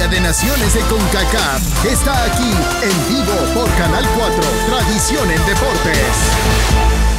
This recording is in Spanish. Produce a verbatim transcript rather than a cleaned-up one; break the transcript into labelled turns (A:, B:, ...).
A: Liga de Naciones de CONCACAF está aquí en vivo por Canal cuatro, Tradición en Deportes.